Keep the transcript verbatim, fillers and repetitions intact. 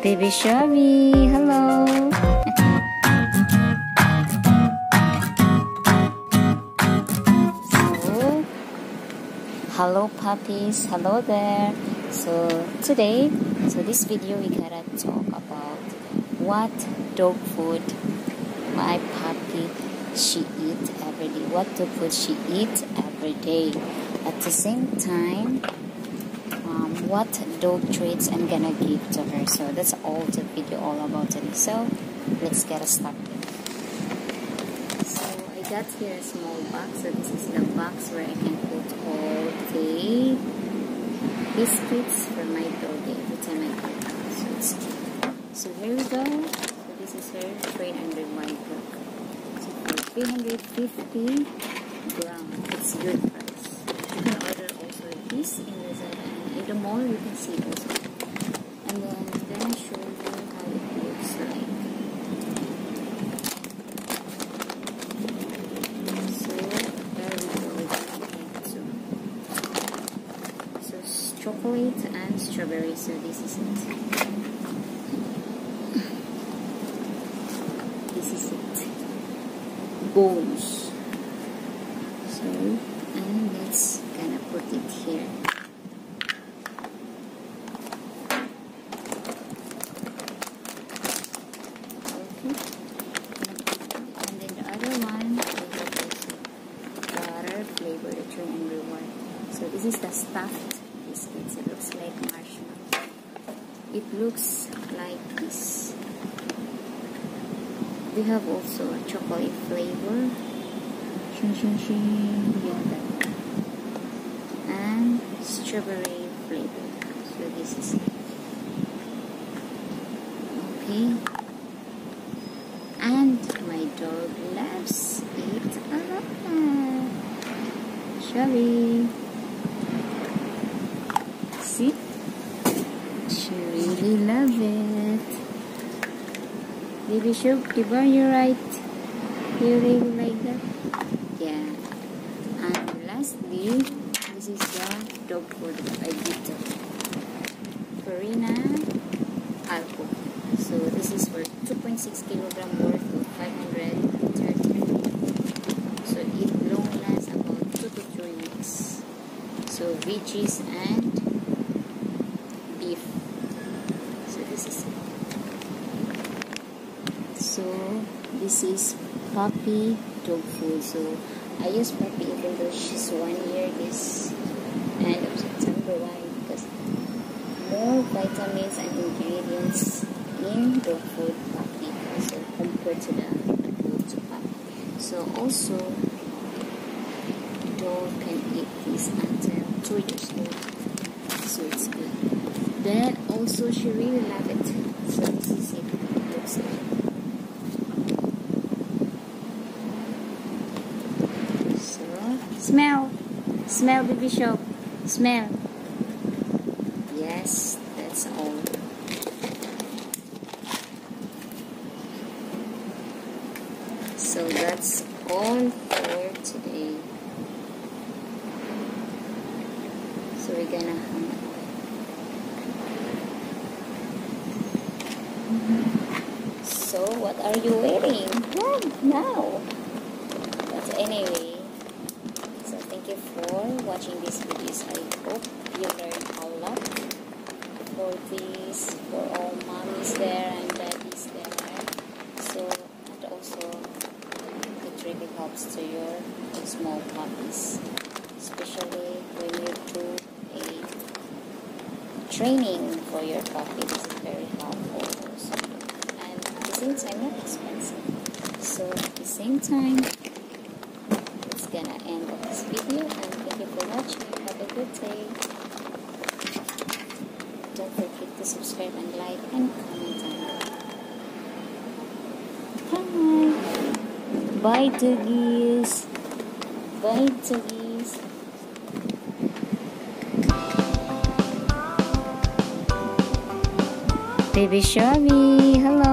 Baby Shobe, hello. So, hello puppies, hello there. So today, so this video we gotta talk about what dog food my puppy she eat every day. What dog food she eat every day. At the same time, um, what dog treats I'm gonna give to her. So that's all the video all about today. So let's get started. So I got here a small box. So this is the box where I can put all the biscuits for my dog every time I go out. So it's cute. So here we go. So this is her train under my book. So for three hundred fifty grams, it's good price. You can order also this in Lazada and in the mall you can see it also. And then I'm gonna show you how it looks like. So there we go with the so, so it's chocolate and strawberry. So this is it. This is it. Bones. So and let's gonna put it here. Okay. And then the other one we have also butter flavor, the three and reward. So this is the stuffed biscuits. It looks like marshmallow. It looks like this. We have also a chocolate flavor. Shing, shing, shing. Yeah, that one. And strawberry flavor. So this is it. Okay. And my dog loves it a lot. Shobe. See? She really loves it. Baby Shobe, are you right? You really like that? Yeah. And lastly, this is the dog food that I give to Farina Alco. So this is for two point six kilogram worth of five hundred thirty. So it long lasts about two to three weeks. So veggies and beef. So this is it. So this is puppy dog food. So I use puppy even though she's one year this end of September. Why? Because more vitamins and ingredients in dog food puppy so compared to the food to puppy. So also dog can eat this until two years old. So it's good. Then also she really loves it. So this is it. It looks like. Smell, smell, Baby Shobe, smell. Yes, that's all. So that's all for today. So we're gonna hang it. So what are you waiting? What now? But anyway. Thank you for watching these videos. I hope you learned a lot for this, for all mommies there and daddies there. So, and also it really helps to your small puppies, especially when you do a training for your puppy. This is very helpful also. And at the same time, not expensive. So at the same time, gonna end of this video and thank you for watching. Have a good day. Don't forget to subscribe and like and comment down. Bye. Bye doggies. Bye doggies. Baby Shobe, hello.